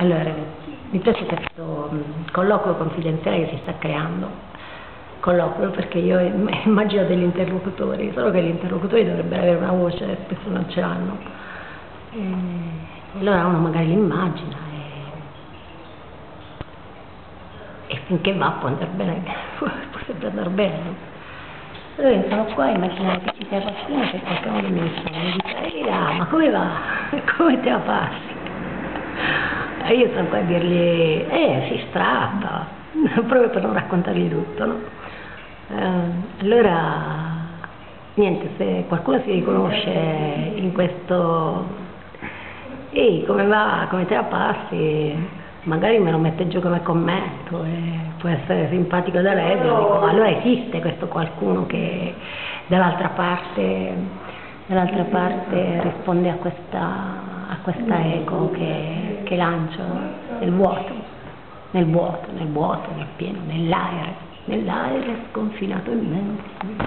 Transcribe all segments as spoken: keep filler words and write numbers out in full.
Allora, mi piace questo colloquio confidenziale che si sta creando, colloquio perché io immagino degli interlocutori, solo che gli interlocutori dovrebbero avere una voce, spesso non ce l'hanno, e allora uno magari li immagina e, e finché va può andare bene, può sempre andare bene. No? Allora io sono qua a immaginare che ci sia qualcuno che qualcuno che mi dice, ehi là, ma come va? Come te la passi? E io sono qua a dirgli, eh, si strappa, proprio per non raccontargli tutto, no? Eh, allora, niente, se qualcuno si riconosce in questo, ehi, come va, come te la passi, magari me lo mette giù come commento e può essere simpatico da leggere, dico, allora esiste questo qualcuno che dall'altra parte, dall'altra parte risponde a questa... a questa eco che, che lancio nel vuoto, nel vuoto, nel vuoto, nel pieno, nell'aere, nell'aere sconfinato immenso.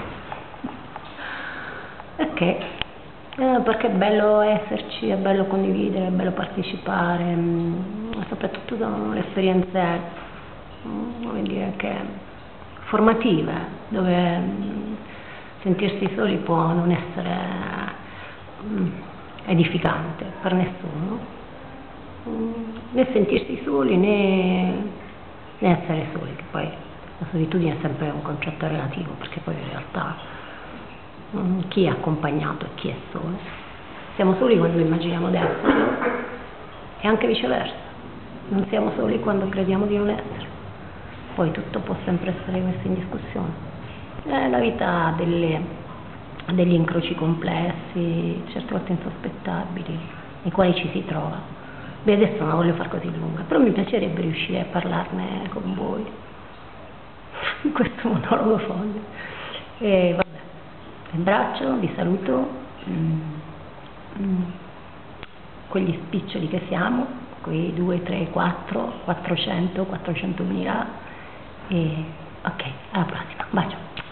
Perché? Eh, perché è bello esserci, è bello condividere, è bello partecipare, mh, soprattutto sono esperienze, mh, come dire, che formative, dove mh, sentirsi soli può non essere mh, edificante per nessuno, né sentirsi soli né, né essere soli, che poi la solitudine è sempre un concetto relativo, perché poi in realtà chi è accompagnato e chi è solo. Siamo soli quando immaginiamo di esserlo e anche viceversa, non siamo soli quando crediamo di non essere. Poi tutto può sempre essere messo in discussione. È la vita delle degli incroci complessi, certe volte insospettabili, nei quali ci si trova. Beh, adesso non la voglio far così lunga, però mi piacerebbe riuscire a parlarne con voi in questo monologo folle. E vabbè, vi abbraccio, vi saluto, mm, mm, quegli spiccioli che siamo, quei due, tre, quattro, quattrocento, quattrocentomila, e ok, alla prossima, bacio.